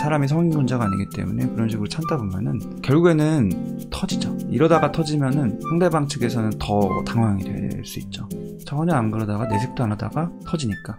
사람이 성인군자가 아니기 때문에 그런 식으로 참다 보면은 결국에는 터지죠. 이러다가 터지면은 상대방 측에서는 더 당황이 될 수 있죠. 전혀 안 그러다가 내색도 안 하다가 터지니까.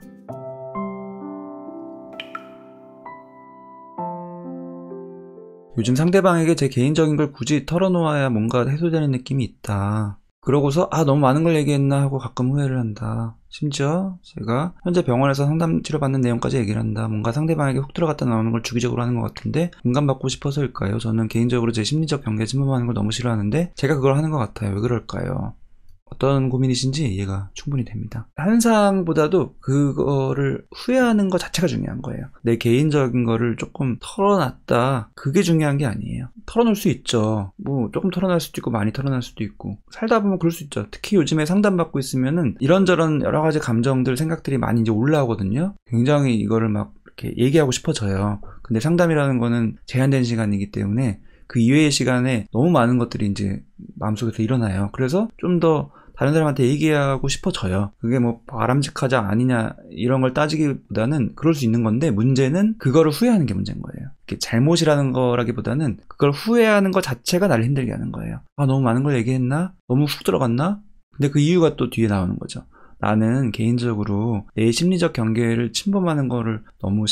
요즘 상대방에게 제 개인적인 걸 굳이 털어놓아야 뭔가 해소되는 느낌이 있다. 그러고서 너무 많은 걸 얘기했나 하고 가끔 후회를 한다. 심지어 제가 현재 병원에서 상담 치료받는 내용까지 얘기를 한다. 뭔가 상대방에게 훅 들어갔다 나오는 걸 주기적으로 하는 것 같은데 공감받고 싶어서일까요? 저는 개인적으로 제 심리적 경계에 침범하는 걸 너무 싫어하는데 제가 그걸 하는 것 같아요. 왜 그럴까요? 어떤 고민이신지 이해가 충분히 됩니다. 한상보다도 그거를 후회하는 것 자체가 중요한 거예요. 내 개인적인 거를 조금 털어놨다. 그게 중요한 게 아니에요. 털어놓을 수 있죠. 뭐 조금 털어낼 수도 있고 많이 털어낼 수도 있고 살다 보면 그럴 수 있죠. 특히 요즘에 상담받고 있으면은 이런저런 여러 가지 감정들, 생각들이 많이 이제 올라오거든요. 굉장히 이거를 막 이렇게 얘기하고 싶어져요. 근데 상담이라는 거는 제한된 시간이기 때문에 그 이외의 시간에 너무 많은 것들이 이제 마음속에서 일어나요. 그래서 좀 더 다른 사람한테 얘기하고 싶어져요. 그게 뭐 바람직하지 아니냐 이런 걸 따지기보다는 그럴 수 있는 건데 문제는 그거를 후회하는 게 문제인 거예요. 잘못이라는 거라기보다는 그걸 후회하는 것 자체가 나를 힘들게 하는 거예요. 너무 많은 걸 얘기했나? 너무 훅 들어갔나? 근데 그 이유가 또 뒤에 나오는 거죠. 나는 개인적으로 내 심리적 경계를 침범하는 거를 너무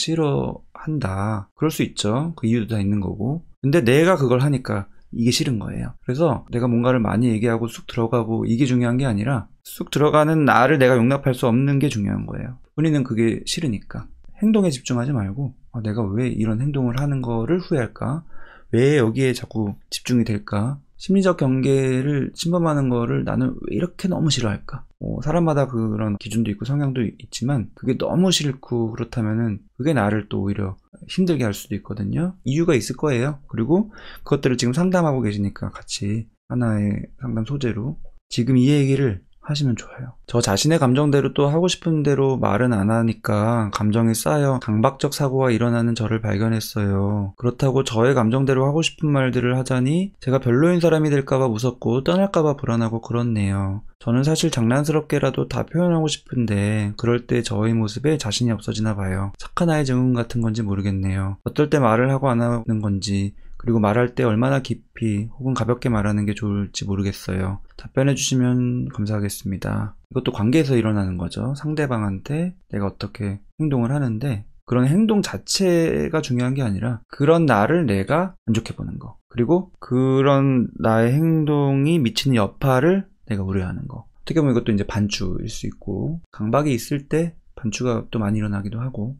싫어한다. 그럴 수 있죠. 그 이유도 다 있는 거고. 근데 내가 그걸 하니까 이게 싫은 거예요. 그래서 내가 뭔가를 많이 얘기하고 쑥 들어가고 이게 중요한 게 아니라 쑥 들어가는 나를 내가 용납할 수 없는 게 중요한 거예요. 본인은 그게 싫으니까. 행동에 집중하지 말고 내가 왜 이런 행동을 하는 거를 후회할까? 왜 여기에 자꾸 집중이 될까? 심리적 경계를 침범하는 거를 나는 왜 이렇게 너무 싫어할까? 사람마다 그런 기준도 있고 성향도 있지만 그게 너무 싫고 그렇다면은 그게 나를 또 오히려 힘들게 할 수도 있거든요. 이유가 있을 거예요. 그리고 그것들을 지금 상담하고 계시니까 같이 하나의 상담 소재로 지금 이 얘기를 하시면 좋아요. 저 자신의 감정대로 또 하고 싶은 대로 말은 안 하니까 감정이 쌓여 강박적 사고가 일어나는 저를 발견했어요. 그렇다고 저의 감정대로 하고 싶은 말들을 하자니 제가 별로인 사람이 될까봐 무섭고 떠날까봐 불안하고 그렇네요. 저는 사실 장난스럽게라도 다 표현하고 싶은데 그럴 때 저의 모습에 자신이 없어지나 봐요. 착한 아이 증후군 같은 건지 모르겠네요. 어떨 때 말을 하고 안 하는 건지 그리고 말할 때 얼마나 깊이 혹은 가볍게 말하는 게 좋을지 모르겠어요. 답변해 주시면 감사하겠습니다. 이것도 관계에서 일어나는 거죠. 상대방한테 내가 어떻게 행동을 하는데 그런 행동 자체가 중요한 게 아니라 그런 나를 내가 안 좋게 보는 거. 그리고 그런 나의 행동이 미치는 여파를 내가 우려하는 거. 어떻게 보면 이것도 이제 반추일 수 있고 강박이 있을 때 반추가 또 많이 일어나기도 하고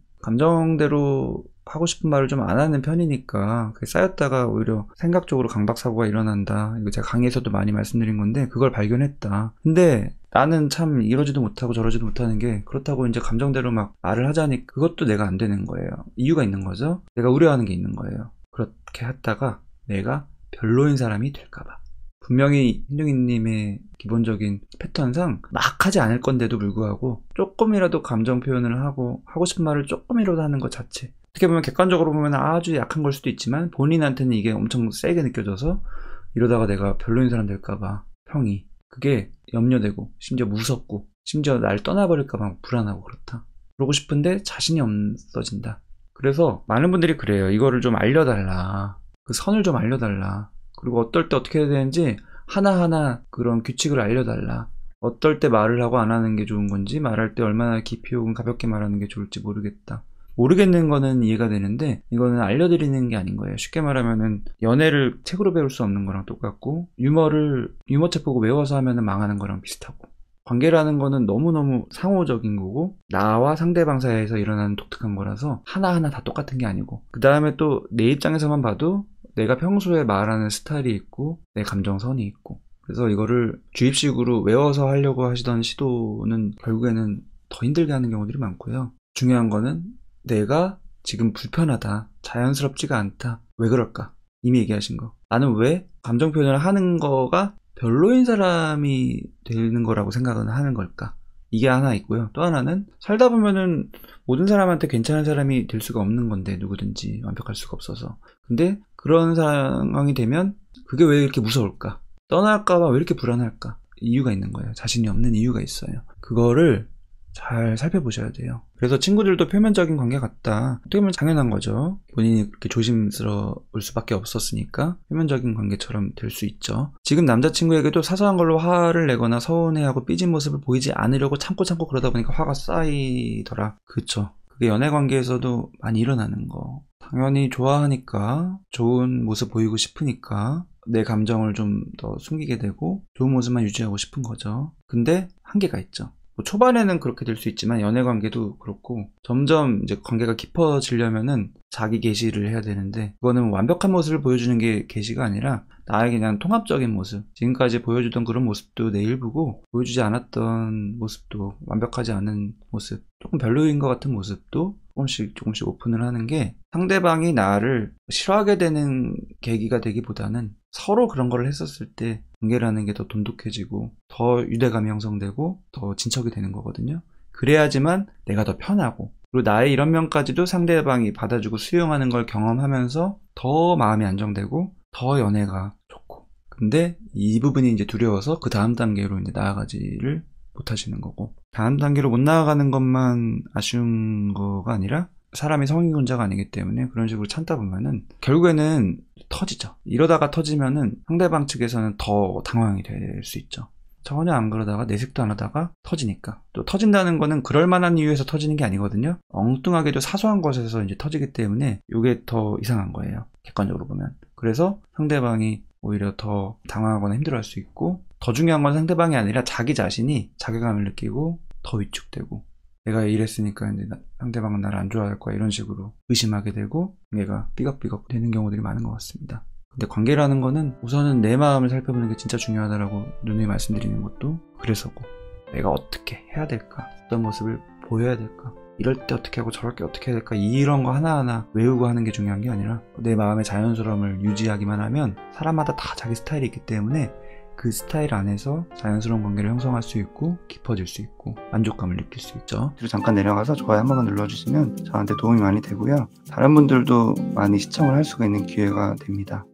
감정대로 하고 싶은 말을 좀 안 하는 편이니까 그게 쌓였다가 오히려 생각적으로 강박사고가 일어난다. 이거 제가 강의에서도 많이 말씀드린 건데 그걸 발견했다. 근데 나는 참 이러지도 못하고 저러지도 못하는 게 그렇다고 이제 감정대로 막 말을 하자니 그것도 내가 안 되는 거예요. 이유가 있는 거죠. 내가 우려하는 게 있는 거예요. 그렇게 했다가 내가 별로인 사람이 될까봐. 분명히 흰둥이님의 기본적인 패턴상 막 하지 않을 건데도 불구하고 조금이라도 감정 표현을 하고 싶은 말을 조금이라도 하는 것 자체 어떻게 보면 객관적으로 보면 아주 약한 걸 수도 있지만 본인한테는 이게 엄청 세게 느껴져서 이러다가 내가 별로인 사람 될까봐 평이 그게 염려되고 심지어 무섭고 심지어 날 떠나버릴까봐 불안하고 그렇다. 그러고 싶은데 자신이 없어진다. 그래서 많은 분들이 그래요. 이거를 좀 알려달라. 그 선을 좀 알려달라. 그리고 어떨 때 어떻게 해야 되는지 하나하나 그런 규칙을 알려달라. 어떨 때 말을 하고 안 하는 게 좋은 건지 말할 때 얼마나 깊이 혹은 가볍게 말하는 게 좋을지 모르겠다. 모르겠는 거는 이해가 되는데 이거는 알려드리는 게 아닌 거예요. 쉽게 말하면은 연애를 책으로 배울 수 없는 거랑 똑같고 유머책 보고 외워서 하면은 망하는 거랑 비슷하고 관계라는 거는 너무너무 상호적인 거고 나와 상대방 사이에서 일어나는 독특한 거라서 하나하나 다 똑같은 게 아니고 그 다음에 또 내 입장에서만 봐도 내가 평소에 말하는 스타일이 있고 내 감정선이 있고 그래서 이거를 주입식으로 외워서 하려고 하시던 시도는 결국에는 더 힘들게 하는 경우들이 많고요. 중요한 거는 내가 지금 불편하다, 자연스럽지가 않다. 왜 그럴까? 이미 얘기하신 거. 나는 왜 감정 표현을 하는 거가 별로인 사람이 되는 거라고 생각은 하는 걸까? 이게 하나 있고요. 또 하나는 살다 보면은 모든 사람한테 괜찮은 사람이 될 수가 없는 건데 누구든지 완벽할 수가 없어서. 근데 그런 상황이 되면 그게 왜 이렇게 무서울까? 떠날까봐 왜 이렇게 불안할까? 이유가 있는 거예요. 자신이 없는 이유가 있어요. 그거를 잘 살펴보셔야 돼요. 그래서 친구들도 표면적인 관계 같다. 어떻게 보면 당연한 거죠. 본인이 그렇게 조심스러울 수밖에 없었으니까 표면적인 관계처럼 될 수 있죠. 지금 남자친구에게도 사소한 걸로 화를 내거나 서운해하고 삐진 모습을 보이지 않으려고 참고 그러다 보니까 화가 쌓이더라. 그쵸. 그게 연애 관계에서도 많이 일어나는 거. 당연히 좋아하니까, 좋은 모습 보이고 싶으니까 내 감정을 좀 더 숨기게 되고 좋은 모습만 유지하고 싶은 거죠. 근데 한계가 있죠. 뭐 초반에는 그렇게 될 수 있지만 연애 관계도 그렇고 점점 이제 관계가 깊어지려면은 자기 계시를 해야 되는데, 그거는 완벽한 모습을 보여주는 게 계시가 아니라 나의 그냥 통합적인 모습, 지금까지 보여주던 그런 모습도 내 일부고 보여주지 않았던 모습도, 완벽하지 않은 모습, 조금 별로인 것 같은 모습도 조금씩 오픈을 하는 게 상대방이 나를 싫어하게 되는 계기가 되기보다는 서로 그런 걸 했었을 때 관계라는 게 더 돈독해지고 더 유대감이 형성되고 더 진척이 되는 거거든요. 그래야지만 내가 더 편하고, 그리고 나의 이런 면까지도 상대방이 받아주고 수용하는 걸 경험하면서 더 마음이 안정되고 더 연애가 좋고. 근데 이 부분이 이제 두려워서 그 다음 단계로 이제 나아가지를 못하시는 거고, 다음 단계로 못 나아가는 것만 아쉬운 거가 아니라 사람이 성인군자가 아니기 때문에 그런 식으로 참다 보면은 결국에는 터지죠. 이러다가 터지면은 상대방 측에서는 더 당황이 될 수 있죠. 전혀 안 그러다가 내색도 안 하다가 터지니까. 또 터진다는 거는 그럴 만한 이유에서 터지는 게 아니거든요. 엉뚱하게도 사소한 것에서 이제 터지기 때문에 이게 더 이상한 거예요. 객관적으로 보면. 그래서 상대방이 오히려 더 당황하거나 힘들어할 수 있고, 더 중요한 건 상대방이 아니라 자기 자신이 자괴감을 느끼고 더 위축되고, 내가 이랬으니까 이제 상대방은 나를 안 좋아할 거야, 이런 식으로 의심하게 되고 얘가 삐걱삐걱 되는 경우들이 많은 것 같습니다. 근데 관계라는 거는 우선은 내 마음을 살펴보는 게 진짜 중요하다라고 누누이 말씀드리는 것도 그래서고, 내가 어떻게 해야 될까, 어떤 모습을 보여야 될까, 이럴 때 어떻게 하고 저럴 때 어떻게 해야 될까, 이런 거 하나하나 외우고 하는 게 중요한 게 아니라 내 마음의 자연스러움을 유지하기만 하면, 사람마다 다 자기 스타일이 있기 때문에 그 스타일 안에서 자연스러운 관계를 형성할 수 있고 깊어질 수 있고 만족감을 느낄 수 있죠. 그리고 잠깐 내려가서 좋아요 한 번만 눌러주시면 저한테 도움이 많이 되고요. 다른 분들도 많이 시청을 할 수가 있는 기회가 됩니다.